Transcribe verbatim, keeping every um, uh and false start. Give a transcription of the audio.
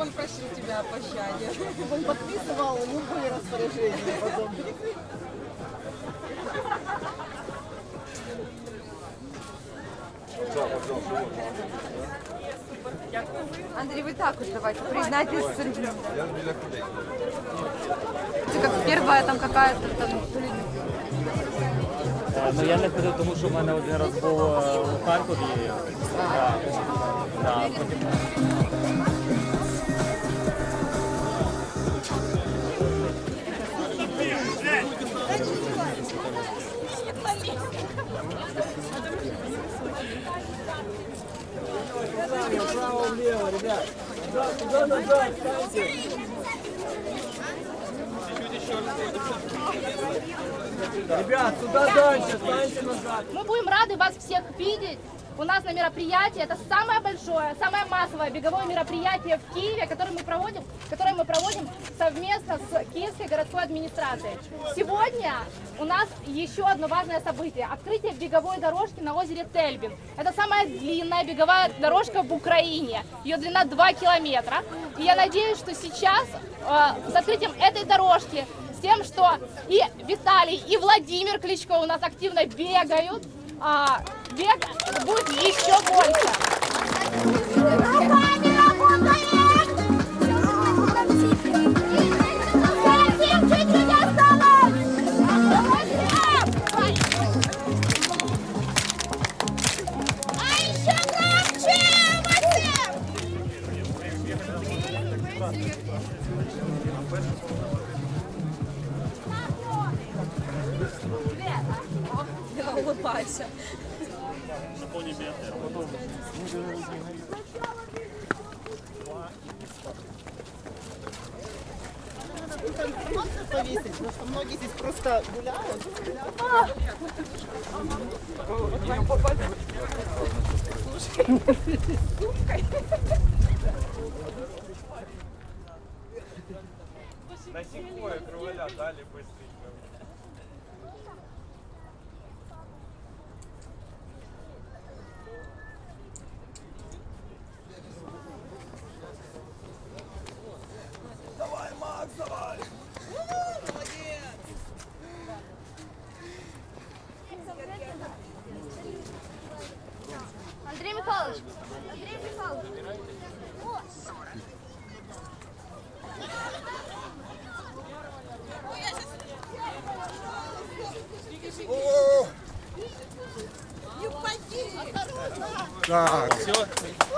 он просил тебя о пощаде. Он подписывал любые распоряжения потом. Андрей, вы так вот давайте, признайтесь с людьми. Это как первая там какая-то там... Ну я не ходив, тому що в мене один раз був у Харкові. Да, да, потім... Право-влево, ребят. Туда назад, станьте. Ребят, туда дальше, станьте назад. Мы будем рады вас всех видеть. У нас на мероприятии, это самое большое, самое массовое беговое мероприятие в Киеве, которое мы проводим, которое мы проводим совместно с Киевской городской администрацией. Сегодня у нас еще одно важное событие – открытие беговой дорожки на озере Тельбин. Это самая длинная беговая дорожка в Украине. Ее длина два километра. И я надеюсь, что сейчас э, с открытием этой дорожки, с тем, что и Виталий, и Владимир Кличко у нас активно бегают, а, бег будет еще больше. Руками работаем! Совсем чуть-чуть осталось! А еще громче! Я улыбайся. Можно повесить, потому что многие здесь просто гуляют. На секое кругаля дали быстренько. Давай, Макс, давай! Молодец! Андрей Михайлович! Андрей Михайлович! Так, все.